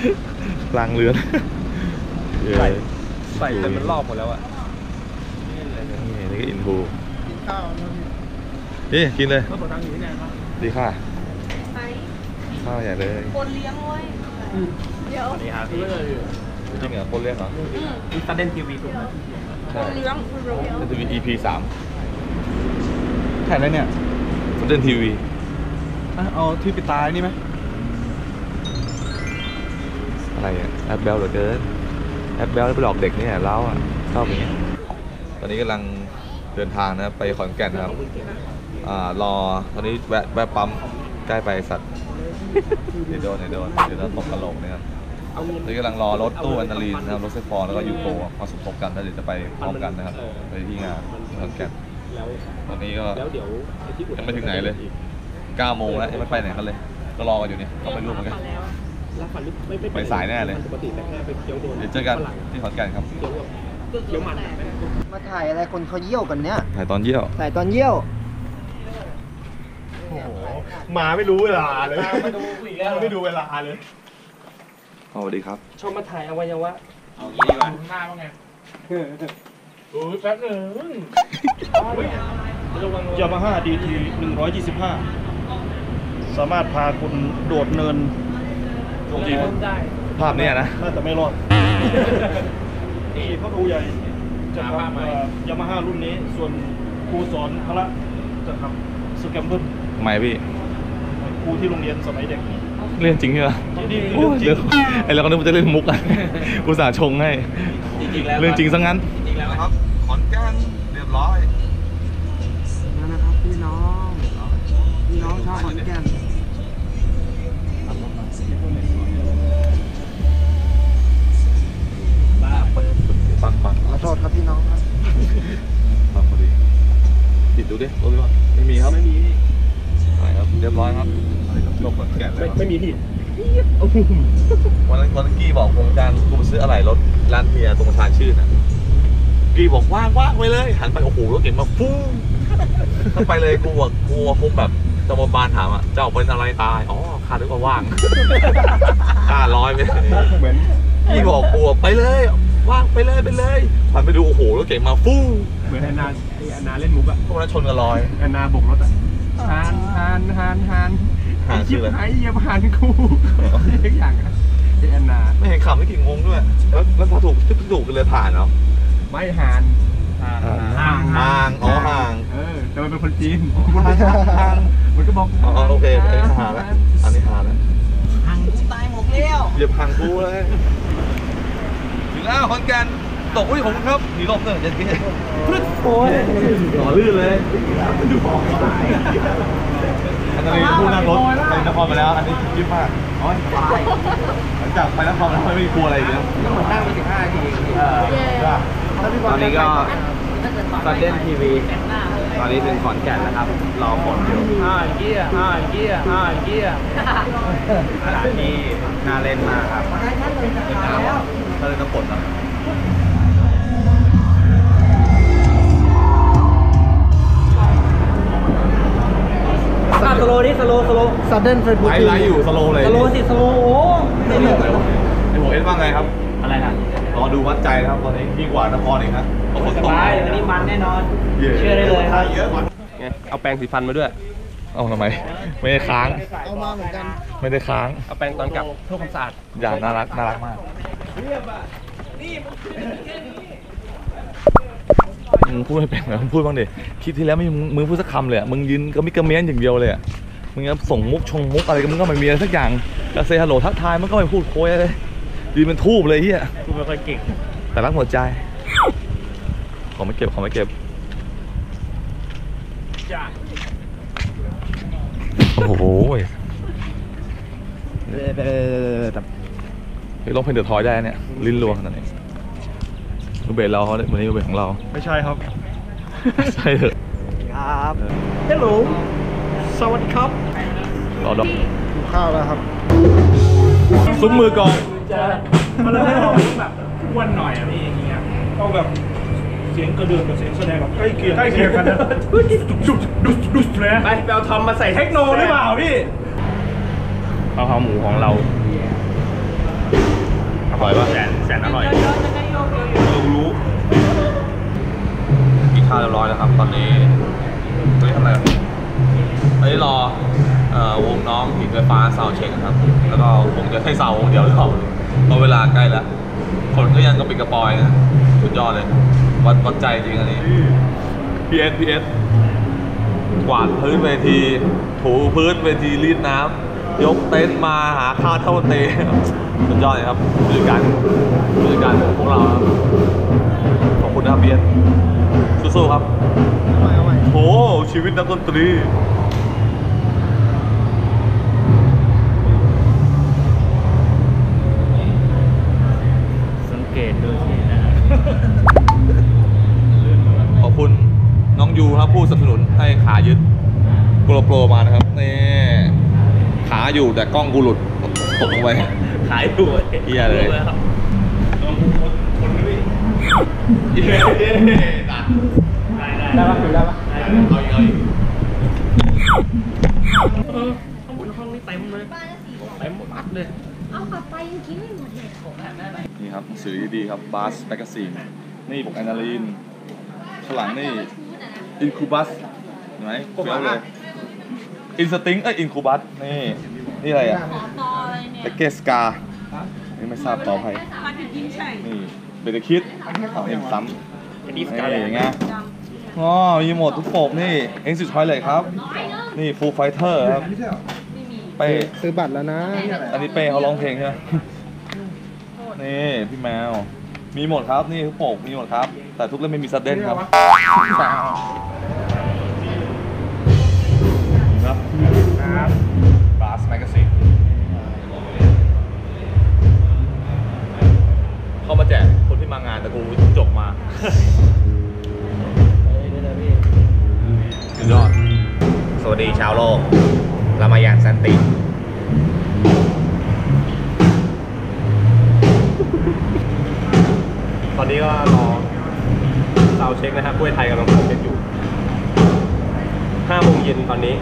กลางเรือนใส่จนมันรอบหมดแล้วอ่ะนี่ก็อินทูกินข้าวนี่กินเลยดีค่ะข้าวใหญ่เลยคนเลี้ยงเว้ยเดี๋ยวนี่ครับพี่จริงเหรอคนเลี้ยงเหรอนี่ซัดเด่นทีวีถูกไหมคนเลี้ยงคนเลี้ยงซัดเด่นทีวี EP 3ถ่ายอะไรเนี่ยซัดเด่นทีวีเอาที่ปิดตานี่ไหมอะไรอ่ะแอปเบลเหลือเกินแอปเบลไปหลอกเด็กเนี่ยเล้าอ่ะชอบอย่างนี้ตอนนี้กำลังเดินทางนะไปขอนแก่นนะครับรอตอนนี้แวะปั๊มใกล้ไปสัตว์เดี๋ยวโดนตกกระโหลกนะครับตอนนี้กำลังรอรถตู้อันนาลีนนะครับรถไฟฟ้าแล้วก็ยูโกมาสมทบกันแล้วเดี๋ยวจะไปพร้อมกันนะครับไปที่งานขอนแก่นตอนนี้ก็ยังไม่ถึงไหนเลย9 โมงแล้วยังไม่ไปไหนกันเลยก็รอกันอยู่เนี่ยก็ไม่รู้เหมือนกันไปสายแน่เลยเดี๋ยวเจอกันที่ขอนแก่นครับมาถ่ายอะไรคนเขาเยี่ยวกันเนี่ยถ่ายตอนเยี่ยวโอ้โหมาไม่รู้เวลาเลยไม่ดูเวลาเลยสวัสดีครับชมมาถ่ายอวัยวะเอางี้ดีกว่าหน้าว่าไงโอ้ยแป๊บนึงยามาฮ่าดีที125สามารถพาคุณโดดเนินจริงได้ภาพนี้นะน่าจะไม่รอดนี่เขาดูใหญ่จะทำยามาฮ่ารุ่นนี้ส่วนครูสอนพละจะทำสแกมเบิลทำไมพี่ครูที่โรงเรียนสมัยเด็กเล่นจริงเหรอไอเราก็นึกว่าจะเล่นมุกอ่ะอุตส่าห์ชงให้เรื่องจริงซะงั้นจริงแล้วครับขอนแก่นเรียบร้อยนะครับพี่น้องชาวขอนแก่นปังขอโทษครับพี่น้องครับปังพอดีติดดูดิรถว่าไม่มีครับครับเรียบร้อยครับจบขอนแก่นแล้วไม่มีที่วันนั้นกี้บอกวงการกูไปซื้ออะไรรถร้านเมียตรงชานชื่นนะกี้บอกว่างไปเลยหันไปโอ้โหรถเก่งมาฟู่ถ้าไปเลยกูคงแบบจะมาบานถามอ่ะเจ้าเป็นอะไรตายอ๋อขาดหรือว่าว่าง500ไหมเหมือนกี้บอกกูไปเลยว่างไปเลยหันไปดูโอ้โหรถเก่งมาฟู่เหมือนแอนนาเล่นมุกอะพวกนั้นชนกันลอยแอนนาบกรถอะฮานไอ้ชิบหายเยี่ยมหันกูทุกอย่างอะแอนนาไม่เห็นขำไม่กี่งงด้วยแล้วพอถูกกันเลยผ่านเนาะไม่ห่างอ๋อห่างแต่มันเป็นคนจีนห่างมันก็บอกอ๋อโอเคอันนี้ห่างแล้วห่างกูตายหมดแล้วเหยียบห่างกูเลยถึงแล้วขอนแก่นตกอุ้ยผมครับหนีลบเนอะเย็นกี้โอ้ยหล่อลื่นเลยดูของอันนี้ผู้นั่งรถไปนครมาแล้วอันนี้ยิ้มมากหลังจากไปนครแล้วไม่กลัวอะไรเลยก็เหมือนนั่งไป15 นาทีตอนนี้ก็ซัดเด่นทีวีตอนนี้ถึงขอนแก่นแล้วครับรอฝนอยู่5 เกียร์สถานที่น่าเล่นมากครับถ้าเลยน้ำฝนนะสโลนี่สโลซัดเด่นเฟซบุ๊กไลฟ์อยู่สโลเลยสโลโอ้ไอ้ผมเอ็นว่าไงครับอะไรนะรอดูวัดใจครับวันนี้ยิ่งกว่านครอีกครับสบายวันนี้มันแน่นอนเชื่อได้เลยครับเอาแปรงสีฟันมาด้วยเอาทำไมไม่ได้ค้างเอามาเหมือนกันไม่ได้ค้างเอาแปรงตอนกลับเพื่อความสะอาดอย่างน่ารักมากมึงพูดไม่เป็นเหรอมึงพูดบ้างดิคิดที่แล้วมึงพูดสักคำเลยมึงยืนก็มิกระเมียนอย่างเดียวเลยมึงจะส่งมุกอะไรกันมึงก็ไม่มีอะไรสักอย่างจะเซฮัลโหลทักทายมันก็ไม่พูดโค้ยเลยยืนเป็นทูบเลยเฮียทูบไม่ค่อยเก่งแต่รักหัวใจขอไม่เก็บโอ้โหร้องเพลงเดือดทอยได้เนี่ยลิ้นรัวขนาดนี้รูเบสเราวันนี้รูเบสของเราไม่ใช่ครับใช่เหรอครับฮัลโหลสวัสดีครับรอดอกกินข้าวแล้วครับซุ้มมือก่อนมันเลยต้องแบบอ้วนหน่อยพี่อย่างเงี้ยต้องแบบเสียงกระเดื่องกับเสียงแสดงแบบใกล้เคียงกันนะดุ๊เลยไปเอาทอมมาใส่เทคโนหรือเปล่าพี่เอาหมูของเราครับ แล้วก็คงจะให้เสาเดี๋ยวหรือเปล่าเพราะเวลาใกล้แล้วคนก็ยังกระปิดกระปอยนะสุดยอดเลยวัดใจจริงอันนี้ PS กวาดพื้นเวทีถูพื้นเวทีรีดน้ำยกเต็นท์มาหาข้าวเท่าเตะสุดยอดเลยครับผู้จัดการของพวกเราครับขอบคุณนะครับPSสู้ๆครับโหชีวิตนักดนตรีสังเกตดูสินะขอบคุณน้องยูครับผู้สนับสนุนให้ขายึดโกลโปรมานะครับนี่ขาอยู่แต่กล้องกูหลุดตกลงไปขายอยู่เหี้ยเลยครับได้ปะได้ปะ เอาอีกข้างบนห้องนี่เต็มเลยเต็มมัดเลยเอากลับไปยังกินไม่หมดเลยนี่ครับหนังสือดีๆครับบาสแมกกาซีนนี่ปกแอนนาลีนข้างหลังนี่อินคูบัสเห็นไหมเฟี้ยวเลยอินสติ้งอินคูบัสนี่อะไรอ่ะขอตออะไรเนี่ยเตเกสกานี่ไม่ทราบต่อใครมาถึงยิงใช่นี่เบเตคิดเอาเอ็มซ้ำนี่อย่างเงี้ยจังอ๋อมีหมดทุกปกนี่เอ็งสุดท้ายเลยครับนี่ฟูลไฟเตอร์ครับเป้ซื้อบัตรแล้วนะอันนี้เป้เขาร้องเพลงใช่ไหมนี่พี่แมวมีหมดครับนี่ทุกปกมีหมดครับแต่ทุกเล่มไม่มีซัดเด่นครับครับบาสแมกกาซีนเข้ามาแจกคนที่มางานแต่กูจบมาสุดยอดสวัสดีชาวโลก เรามาอย่างสันติ ตอนนี้ก็รอซาวด์เช็คนะครับกล้วยไทยกำลังซาวด์เช็คอยู่5 โมงเย็นตอนนี้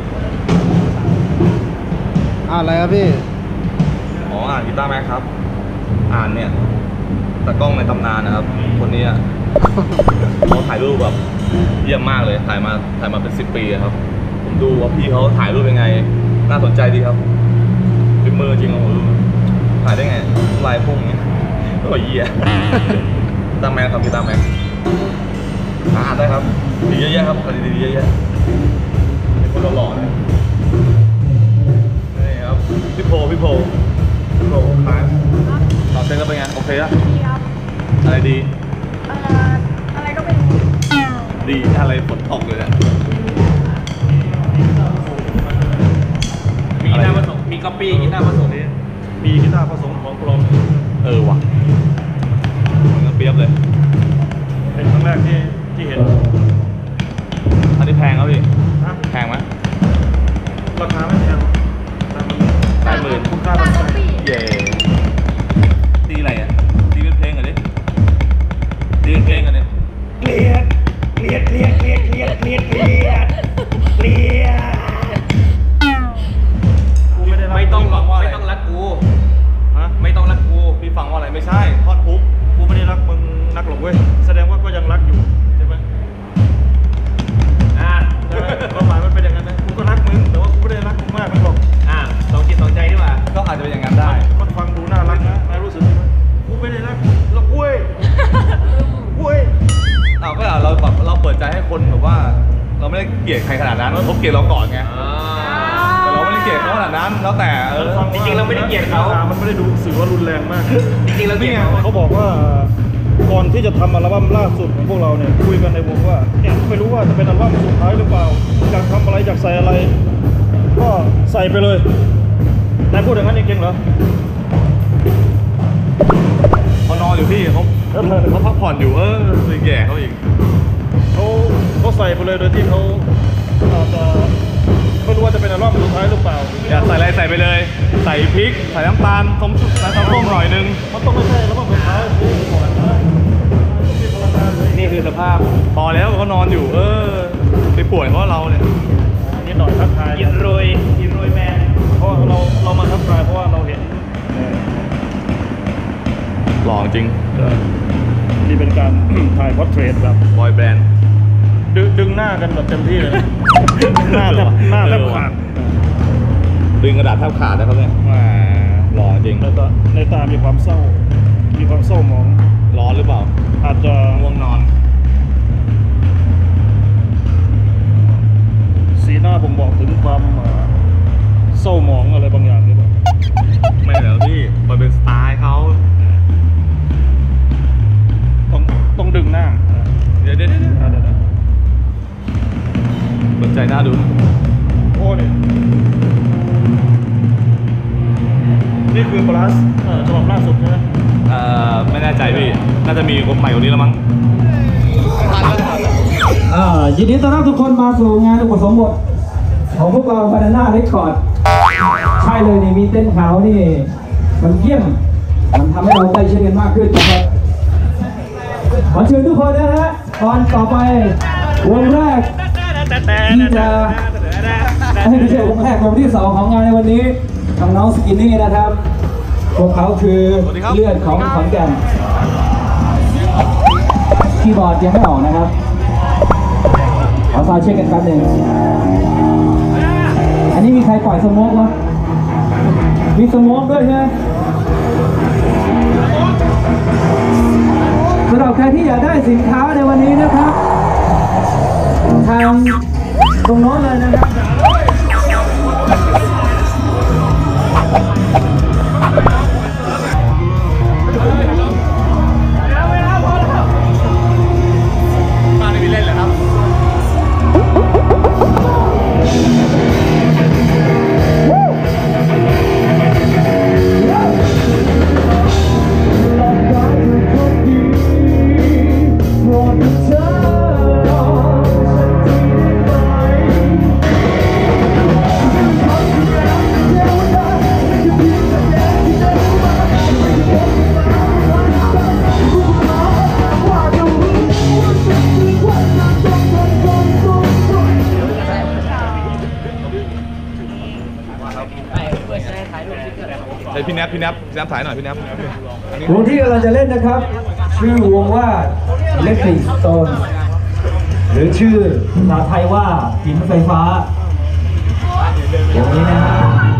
อะไรครับพี่อ๋ออ่านกีตาร์แม็กครับ อ่านเนี่ยตากล้องในตำนานนะครับ คนนี้เขาถ่ายรูปแบบเยี่ยมมากเลยถ่ายมาเป็น10 ปีอะครับ ผมดูว่าพี่เขาถ่ายรูปยังไง น่าสนใจดีครับฝีมือจริงของผมถ่ายได้ไงลายพุ่งเงี้ยโอ้ยเหี้ยกีตาร์แม็กครับกีตาร์แม็กอ่านได้ครับดีเยอะแยะครับดีเยอะแยะเป็นคนหล่อๆเลยนี่ครับพี่โพขายตอนเซ็นก็เป็นไงโอเคอะดีครับอะไรดีอะไรก็เป็นดีอะไรฝนตกเลยเนี่ยมีกีตาร์ผสมมีก๊อปปี้กีตาร์ผสมมีกีตาร์ผสมของปลอมว่ะมันก็เปรียบเลยเป็นครั้งแรกที่เห็นอันนี้แพงครับพี่ฮะแพงไหมราคาไม่แพงแต่มันหลายหมื่นคุ้มค่าตาทางกใจปีเย่ตีอะไรอ่ะตีเป็นเพลงเหรอดิตีเป็นเพลงเหรอดิกูไม่ได้รับไม่ต้องรักกูฮะไม่ต้องรักกูพี่ฟังว่าอะไรไม่ใช่ท่อนฮุกกูไม่ได้รักมึงนักหรอกเว้ยแสดงว่าก็ยังรักอยู่ใช่ไหมอ่าใช่ไหมความหมายมันเป็นอย่างนั้นนะกูก็รักมึงแต่ว่ากูไม่ได้รักมึงมากนักหรอกสองจิตสองใจดีกว่าก็อาจจะเป็นอย่างนั้นได้มันฟังดูน่ารักนะนายรู้สึกไหมกูไม่ได้รักหรอกเว้ยเว้ยก็เราแบบเราเปิดใจให้คนแบบว่า เราไม่ได้เกลียดใครขนาดนั้นว่าเขาเกลียดเราก่อนไงแต่เราไม่ได้เกลียดเขาขนาดนั้นแล้วแต่จริงๆเราไม่ได้เกลียดเขามันไม่ได้ดูสื่อว่ารุนแรงมากจริงๆเราเกลียดเขาบอกว่าก่อนที่จะทำอัลบั้มล่าสุดของพวกเราเนี่ยคุยกันในวงว่าเนี่ยไม่รู้ว่าจะเป็นอัลบั้มสุดท้ายหรือเปล่าอยากทำอะไรอยากใส่อะไร ก็ใส่ไปเลยนายพูดอย่างนั้นจริงๆเหรอเขานอนอยู่พี่เขาพักผ่อนอยู่ไปแย่เขาอีกเขาใส่ไปเลยโดยที่เขาอาจจะไม่รู้ว่าจะเป็นอัลบั้มสุดท้ายหรือเปล่าอยากใส่อะไรใส่ไปเลย ใส่พริกใส่น้ำตาลส้มหน่อยนึงมันต้องไม่ใช่อัลบั้มสุดท้ายที่ก่อนนะที่พลังงานเลยนี่คือสภาพพอแล้วเขานอนอยู่ไปป่วยเพราะเราเนี่ยนิดหน่อยทักทายอินโรยแมนเพราะเรามาทักทายเพราะว่าเราเห็นหล่อจริงนี่เป็นการ ถ่ายพอร์เทรตแบบบอยแบนด์ดึงหน้ากันแบบเต็มที่เลย หน้าแทบขาดดึงกระดาษแทบขาดนะครับเนี่ยจริงในตามีความเศร้า มีความเศร้าหมองร้อนหรือเปล่าอาจจะง่วงนอนสีหน้าผมบอกถึงความเศร้าหมองอะไรบางอย่างหรือเปล่าไม่เหรอพี่มันเป็นสไตล์เขาต้องดึงหน้าเดี๋ยวสนใจหน้าดูโอ้นี่คือบลัสฉบับล่าสุดใช่ไหมไม่แน่ใจพี่ น่าจะมีคนใหม่กว่านี้แล้วมั้งยินดีต้อนรับทุกคนมาสู่งานอุปสมบทของพวกเราบานาน่าเรคคอร์ดใช่เลยนี่มีเต้นขาวนี่มันเยี่ยมมันทำให้เราใกล้ชิดกันมากขึ้นนะครับขอเชิญทุกคนนะฮะตอนต่อไปวงแรกที่จะไม่ใช่วงแรกวงที่สองของงานในวันนี้ของน้องสกินนี่นะครับพวกเขาคือเลือดของขอนแก่นคีย์บอร์ดยังไม่ออกนะครับขอซาวด์เช็คกันแป๊บหนึ่งอันนี้มีใครปล่อยสโมกวะมีสโมกด้วยใช่ไหมสำหรับใครที่อยากได้สินค้าในวันนี้นะครับทางตรงโน้นเลยนะครับมาในวิเล่นเหรอครับ เฮ้ยพี่แนบถ่ายหน่อยพี่แนบวงที่เราจะเล่นนะครับ ชื่อวงว่า Electric Stone หรือชื่อภาษาไทยว่าหินไฟฟ้าวงนี้นะฮะ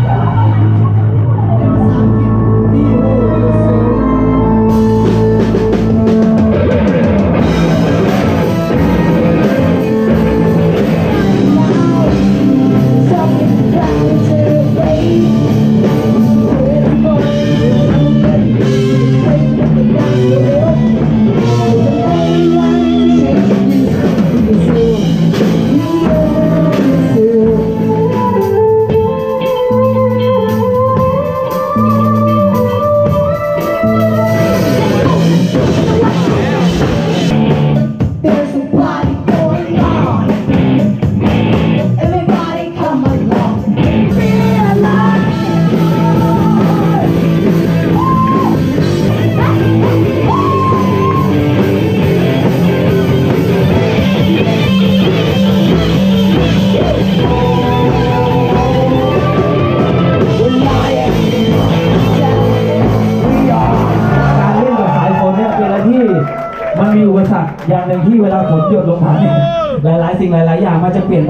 มันมีอุปสรรคอย่างหนึ่งที่เวลาฝนหยดลงมาเนี่ยหลายๆสิ่งหลายๆอย่างมันจะเปลี่ยนไป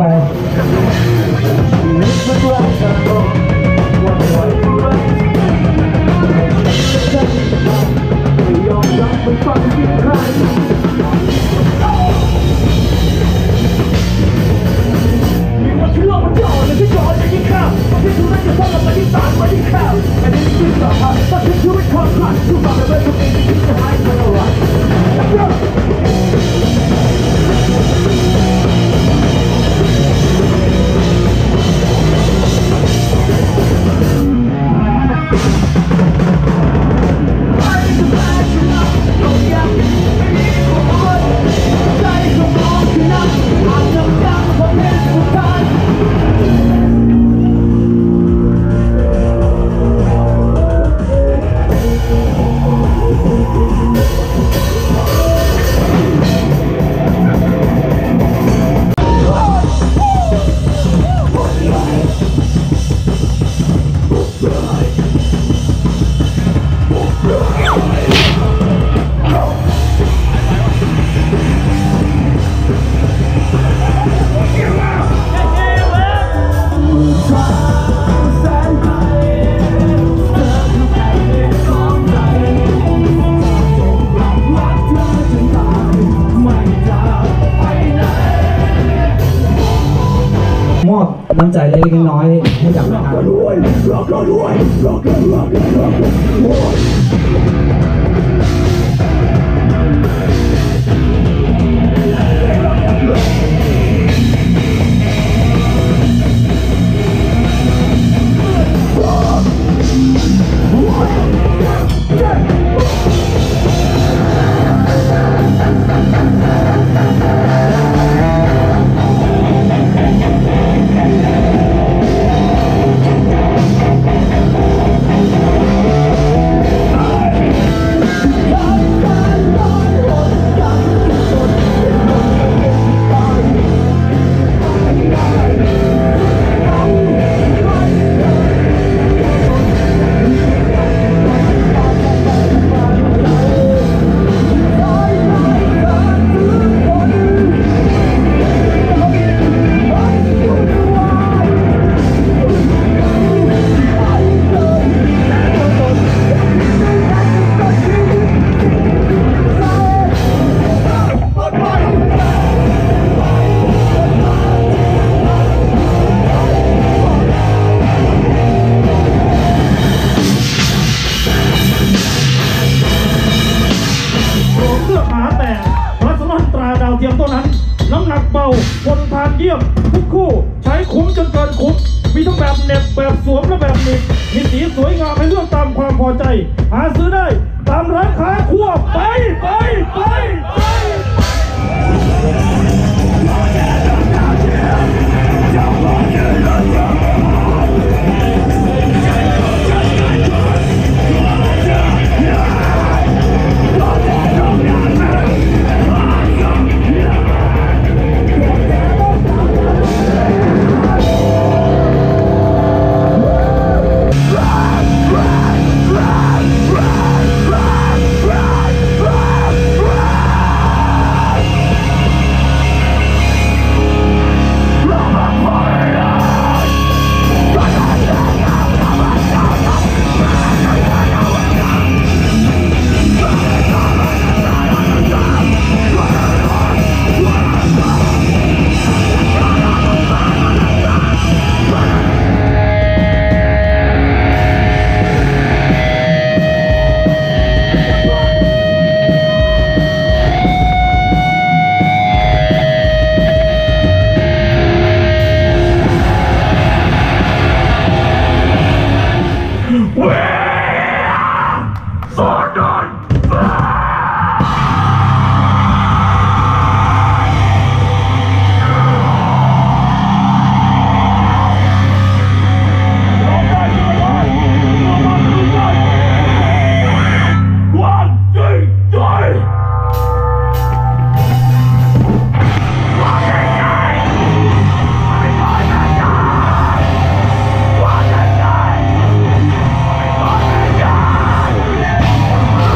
น้ำใจเล็กๆน้อยๆให้กับทางน้ำหนักเบาทนทานเยี่ยมทุกคู่ใช้คุ้มจนเกินคุ้มมีทั้งแบบเหน็บแบบสวมและแบบหนีบมีสีสวยงามให้เลือกตามความพอใจหาซื้อได้ตามร้านค้าทั่วไปเ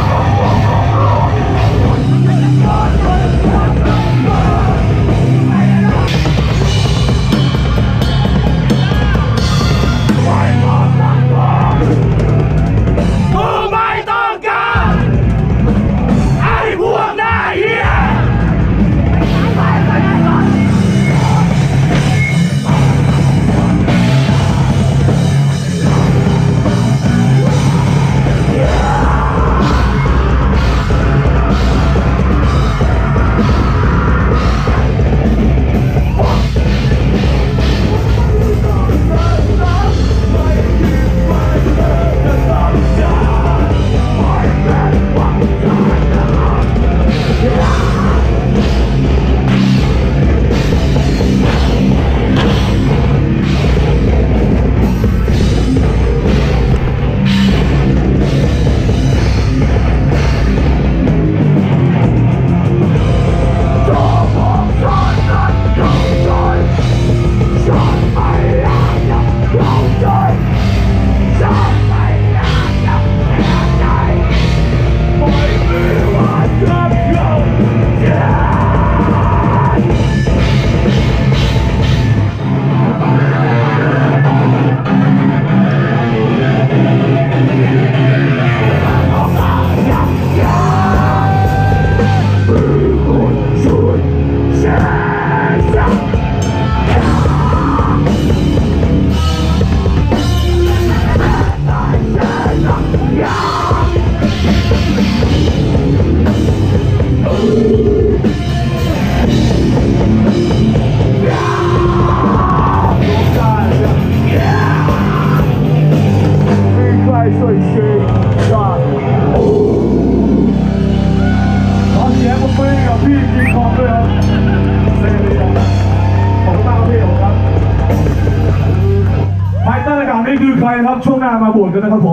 มาโหวตกันนะครับผม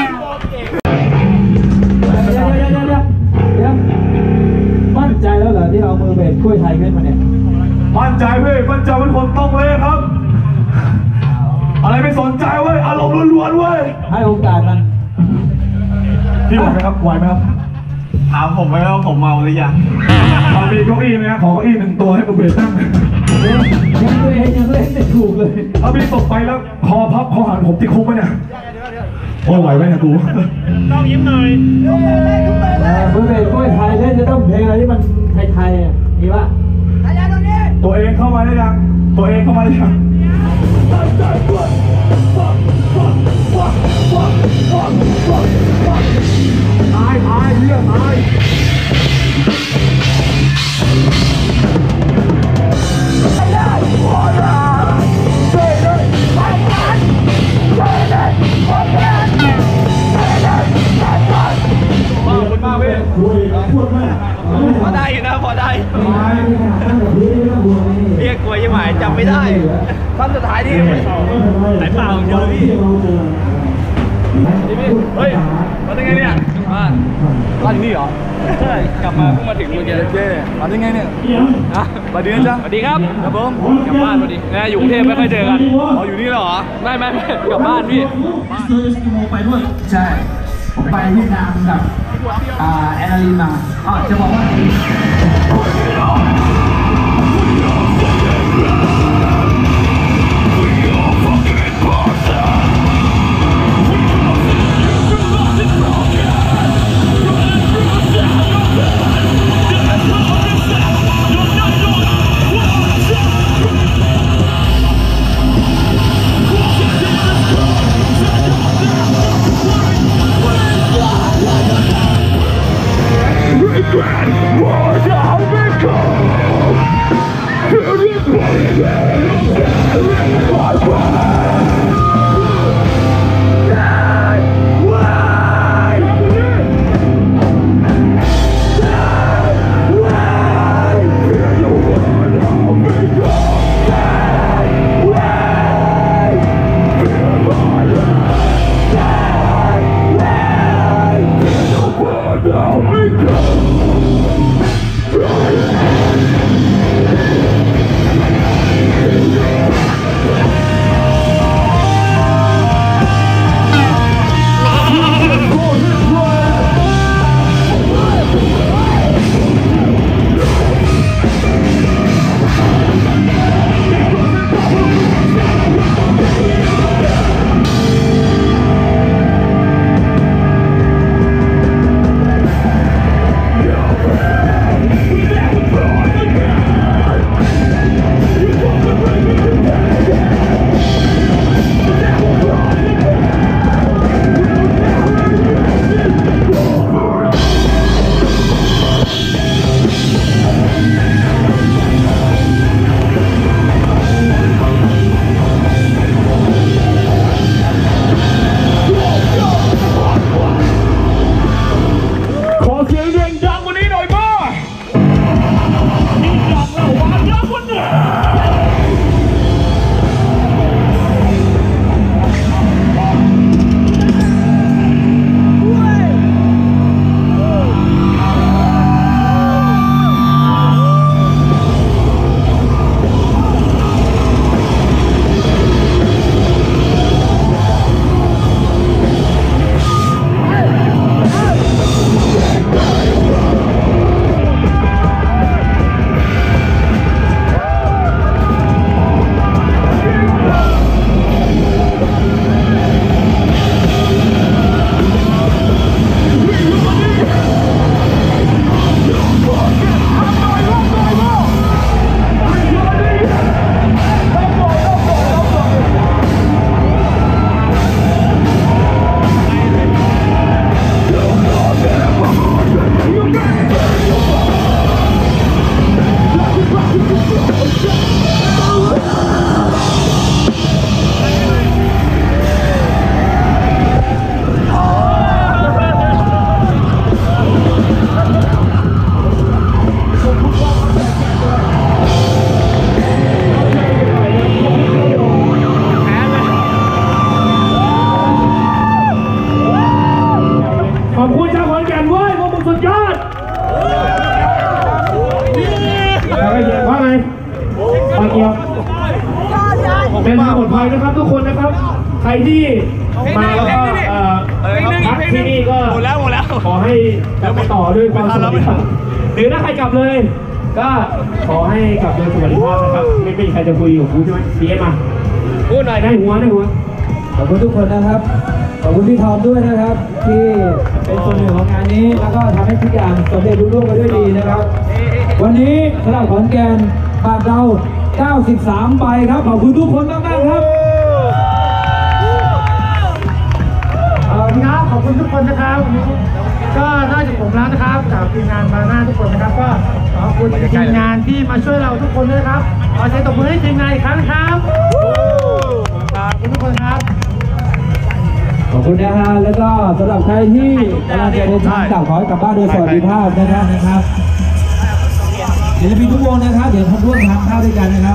เดี๋ยวมั่นใจแล้วเหรอที่เอามือเบสกล้วยไทยขึ้นมาเนี่ยมั่นใจเว้ยมั่นใจเป็นคนต้องเลยครับ อะไรไม่สนใจเว้ยอารมณ์ล้วนๆเว้ยให้โอกาสมันพี่ไหวไหมครับไหวไหมครับถามผมไปว่าผมเมาหรือยังเอามีเก้าอี้ไหมครับขอเก้าอี้1 ตัวให้มือเบสนั่งยังตัวเองยังเล่นไม่ถูกเลยเอาพี่ตกไปแล้วคอพับคอหันผมติดคุกไหมเนี่ยโอ้ยไหวไหมเนี่ยกูมือเบสกล้วยไทยเล่นจะต้องเพลงอะไรที่มันไทยๆอ่ะมีป่ะตัวเองเข้ามาได้ยังตัวเองเข้ามาได้ยังตายเรื่องตายพอได้อยู่นะพอได้เรียกกลัวยังหมายจำไม่ได้ท่อนสุดท้ายที่ไหนเปล่าเยอะพี่เฮ้ยมาได้ไงเนี่ยบ้านนี่เหรอใช่กลับมาเพิ่งมาถึงเมื่อกี้เจ๊มาได้ไงเนี่ยสวัสดีนะจ๊ะสวัสดีครับครับผมกลับบ้านพอดีนะอยู่กรุงเทพไม่ค่อยเจอกันอ๋ออยู่นี่เหรอไม่กลับบ้านพี่ไปด้วยใช่ผมไปเวียดนามกับแอนนาลีนมาจะบอกว่าทุกคนนะครับ ใครที่มาแล้วก็พักที่นี่ก็หมดแล้วขอให้กลับไปต่อด้วยความสวัสดิภาพหรือถ้าใครกลับเลย ก็ขอให้กลับโดยสวัสดิภาพนะครับไม่มีใครจะคุยอยู่กูใช่ไหมเสียมาพูดหน่อยได้หัวขอบคุณทุกคนนะครับ ขอบคุณพี่ทอมด้วยนะครับ ที่เป็นส่วนหนึ่งของงานนี้ แล้วก็ทำให้ทุกอย่างสำเร็จรุ่งเรืองไปด้วยดีนะครับ วันนี้สำหรับขอนแก่นบ้านเรา 93 ใบครับ ขอบคุณทุกคนมากๆครับครับขอบคุณทุกคนนะครับวันนี้ก็นอกจากผมแล้วนะครับจากทีมงานบานาทุกคนนะครับก็ขอบคุณทีมงานที่มาช่วยเราทุกคนด้วยนะครับขอเสียงตบมือให้ทีมงานอีกครั้งครับขอบคุณทุกคนครับขอบคุณนะฮะ แล้วก็สำหรับใครที่กำลังจะเดินทางกลับขอให้กลับบ้านโดยสวัสดิภาพนะครับศิลปินทุกวงนะครับ เดี๋ยวทำร่วมทานข้าวด้วยกันนะครับ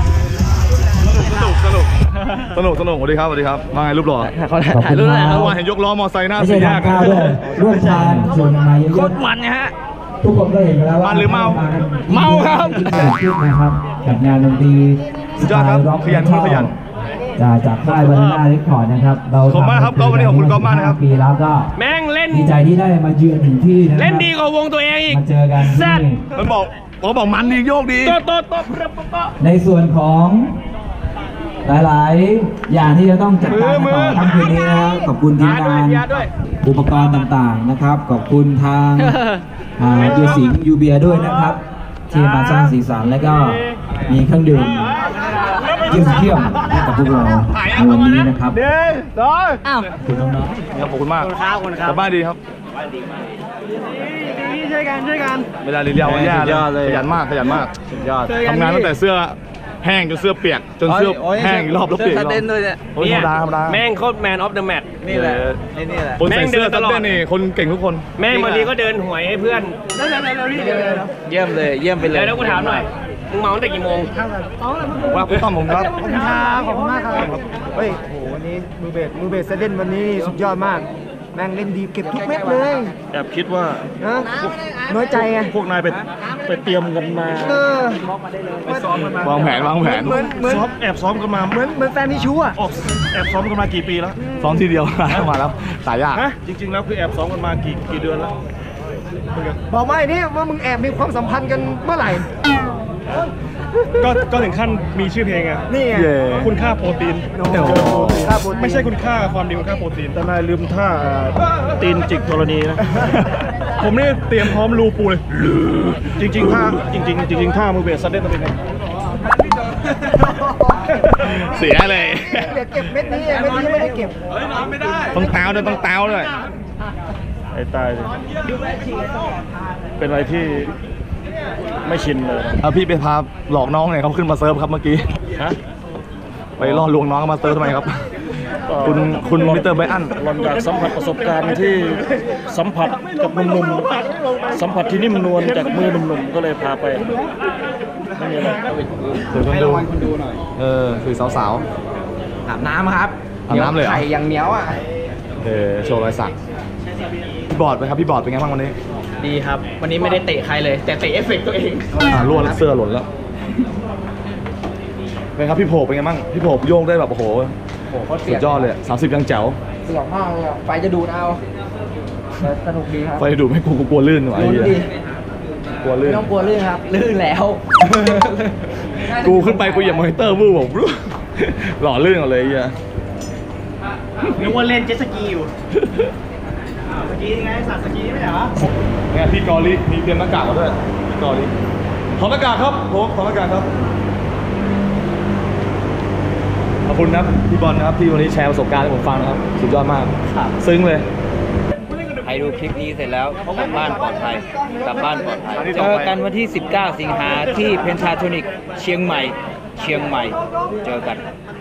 สนุกสวัสดีครับมาไงรูปหล่อขอบคุณครับเมื่อวานเห็นยกล้อมอไซค์หน้าไม่สี่ใช่แยทาก นข้าวด้วยร่วมทานชวนกันมาเยอะๆโคตรมันนะฮะ ทุกคนก็เห็นไปแล้วว่ามันหรือเมาเมาครับนะครับกับงานดนตรีสุดยอดครับขยันขยันจากค่ายบานาน่าเรคคอร์ดนะครับ เราขอบคุณมากครับก็วันนี้ขอบคุณก๊อฟมากนะครับปีแล้วก็แม่งเล่นดีใจที่ได้มาเยือนถึงที่นะครับเล่นดีกว่าวงตัวเองอีกมาเจอกันที่นี่มันบอกมันดีโยกดีในส่วนของหลายๆ อย่างที่จะต้องจัดการต่อค่ำคืนนี้นะครับขอบคุณทีมงานอุปกรณ์ต่างๆนะครับ ขอบคุณทางยูสิงห์ยูเบียด้วยนะครับ ที่มาสร้างสีสันและก็มีเครื่องดื่มเยี่ยมๆให้กับพวกเราในวันนี้นะครับขอบคุณน้องๆขอบคุณมากกลับบ้านดีครับช่วยกันเวลาเรียนวันแย่เลยขยันมากทำงานตั้งแต่เสื้อแห้งจนเสื้อเปียกจนเสื้อแห้งอีกรอบแล้วเปียกอีกรอบโอ้ยธรรมดาแม่งโคตรแมนออฟเดอะแมทนี่แหละคนใส่เสื้อตัดเต้นนี่คนเก่งทุกคนแม่งวันนี้ก็เดินหวยให้เพื่อนเยี่ยมไปเลยแล้วกูถามหน่อยมึงเมาตั้งแต่กี่โมงว่าคุณต้อมผมครับขอบคุณมากครับเฮ้ยโหวันนี้มือเบสเซเดนวันนี้สุดยอดมากแม่งเล่นดีเก็บทุกเม็ดเลยแอบคิดว่านะน้อยใจไงพวกนายไปเตรียมกันมาวางแผนเหมือนแอบซ้อมกันมาเหมือนแฟนมีชู้อ่ะแอบซ้อมกันมากี่ปีแล้วซ้อมทีเดียวมาแล้วสายยากฮะจริงๆแล้วคือแอบซ้อมกันมากี่เดือนแล้วบอกมาไอ้นี่ว่ามึงแอบมีความสัมพันธ์กันเมื่อไหร่ก็ถึงขั้นมีชื่อเพลงอะนี่ไงคุณค่าโปรตีนค่าโปรตีนไม่ใช่คุณค่าความดีคุณค่าโปรตีนแต่นายลืมท่าตีนจิกธรณีนะ ผมนี่เตรียมพร้อมรูปูเลยจริงๆท่าท่ามือเบสซัดเด่นต้องเป็นไงเสียเลยเดี๋ยวเก็บเม็ดนี้เม็ดนี้ไม่ได้เก็บต้องเต้าด้วยไอ้ตายเลยเป็นอะไรที่ไม่ชินเลยพี่ไปพาหลอกน้องเนี่ยเขาขึ้นมาเซิร์ฟครับเมื่อกี้ฮะไปล่อลวงน้องมาเซิร์ฟทำไมครับ คุณมิสเตอร์ไบอันหล่อนอยากสัมผัสประสบการณ์ที่สัมผัสกับหนุ่มๆสัมผัสที่นิ่มนวลจากมือหนุ่มๆก็เลยพาไปไม่มีอะไรคนดูหน่อยคือสาวอาบน้ำครับอาบน้ำเลยเหรอไข่ยังเหนียวอ่ะโชว์รอยสักพี่บอร์ดเป็นไงบ้างวันนี้ดีครับ วันนี้ไม่ได้เตะใครเลย แต่เตะเอฟเฟกต์ตัวเองรั่วแล้วเสื้อหล่นแล้วเป็นครับพี่โผเป็นไงบ้างพี่โผโยกได้แบบโอ้โหสุดยอดเลย30ยังแจ๋วเสือกมากเลยไฟจะดูดเอาสนุกดีครับไฟดูดไม่กลัวลื่นหน่อยกลัวลื่นไม่ต้องกลัวลื่นครับ ลื่นแล้วกูขึ้นไปกูเหยียบมอนิเตอร์วูบผมหล่อลื่นเอาเลยไอ้เหี้ยนึกว่าเล่นเจ็ตสกีอยู่สกีไงสัตว์สกีไม่เหรอเนี่ยพี่กอลิมีเตรียมหน้ากากมาด้วยพี่กอลิถอดหน้ากากครับผมถอดหน้ากากครับขอบคุณครับพี่บอลนะครับที่วันนี้แชร์ประสบการณ์ให้ผมฟังนะครับสุดยอดมากซึ้งเลยใครดูคลิปนี้เสร็จแล้วกลับบ้านปลอดภัยเจอกันวันที่ 19 สิงหาที่เพนทาโทนิกเชียงใหม่ เจอกัน